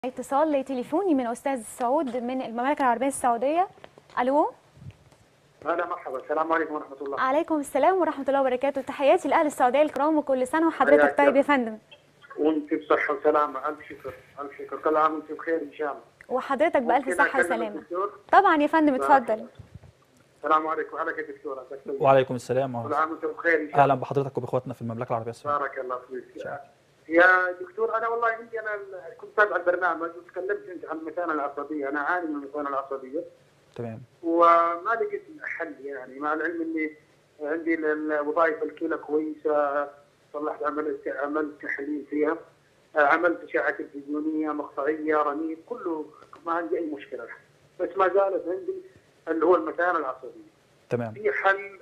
اتصال تليفوني من استاذ سعود من المملكه العربيه السعوديه. الو. هلا مرحبا، السلام عليكم ورحمه الله. عليكم السلام ورحمه الله وبركاته. تحياتي لاهل السعوديه الكرام وكل سنه وحضرتك طيب يا فندم. وانت بصحه وسلامه. الف شكر الف شكر، كل عام وانت بخير ان شاء الله. وحضرتك بالف صحه وسلامه. طبعا يا فندم اتفضل. السلام عليكم، عليك يا دكتوره. وعليكم السلام كل عام وانت بخير ان شاء الله. اهلا بحضرتك وباخواتنا في المملكه العربيه السعوديه. بارك الله فيك. يا دكتور، انا والله عندي كنت تابع البرنامج وتكلمت انت عن المثانه العصبيه. انا اعاني من المثانه العصبيه. تمام. وما لقيت حل، يعني مع العلم اني عندي وظائف الكلى كويسه، صلحت عملت تحاليل فيها، عملت اشعه تلفزيونيه، مقطعيه، رنين، كله ما عندي اي مشكله، بس ما زالت عندي اللي هو المثانه العصبيه. تمام. في حل؟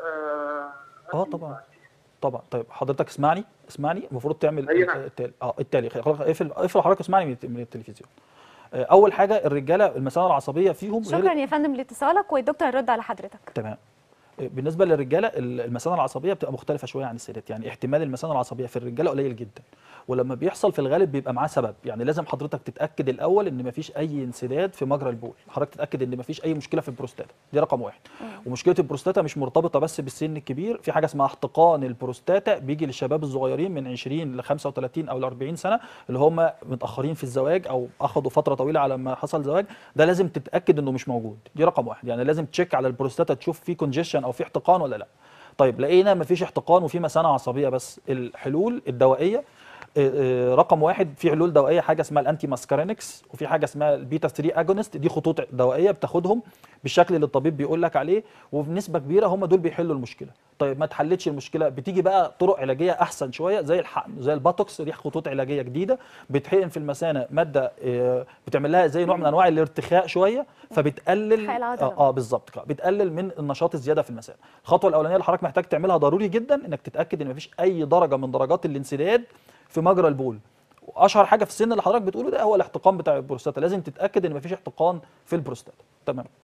طبعا. طيب حضرتك اسمعني المفروض تعمل التالي. خلاص اقفل حضرتك، اسمعني من التلفزيون. اول حاجه الرجاله المثانه العصبيه فيهم شكرا يا فندم لاتصالك، والدكتور هيرد على حضرتك. تمام. بالنسبه للرجاله المثانه العصبيه بتبقى مختلفه شويه عن السيدات، يعني احتمال المثانه العصبيه في الرجاله قليل جدا، ولما بيحصل في الغالب بيبقى معاه سبب. يعني لازم حضرتك تتاكد الاول ان مفيش اي انسداد في مجرى البول، حضرتك تتاكد ان مفيش اي مشكله في البروستاتا، دي رقم واحد. ومشكله البروستاتا مش مرتبطه بس بالسن الكبير، في حاجه اسمها احتقان البروستاتا بيجي للشباب الصغيرين من 20 ل 35 او ل 40 سنه، اللي هم متاخرين في الزواج او اخذوا فتره طويله على ما حصل زواج، ده لازم تتاكد انه مش موجود، دي رقم واحد. يعني لازم تشيك على البروستاتا تشوف في كونجيشن او في احتقان ولا لا. طيب لقينا مفيش احتقان وفي مثانه عصبيه بس، الحلول الدوائيه رقم واحد، في حلول دوائيه حاجه اسمها الانتي ماسكارينكس، وفي حاجه اسمها البيتا 3 اجونست، دي خطوط دوائيه بتاخدهم بالشكل اللي الطبيب بيقول لك عليه، وبنسبه كبيره هم دول بيحلوا المشكله. طيب ما اتحلتش المشكله، بتيجي بقى طرق علاجيه احسن شويه زي الحقن، زي الباتوكس، دي خطوط علاجيه جديده بتحقن في المثانه ماده بتعمل لها زي نوع من انواع الارتخاء شويه، فبتقلل بالظبط بتقلل من النشاط الزياده في المثانه. الخطوه الاولانيه اللي حضرتك محتاج تعملها ضروري جدا انك تتاكد ان مفيش اي درجه من درجات الانسداد في مجرى البول. واشهر حاجه في السن اللي حضرتك بتقوله ده هو الاحتقان بتاع البروستاتا، لازم تتاكد ان مفيش احتقان في البروستاتا. تمام.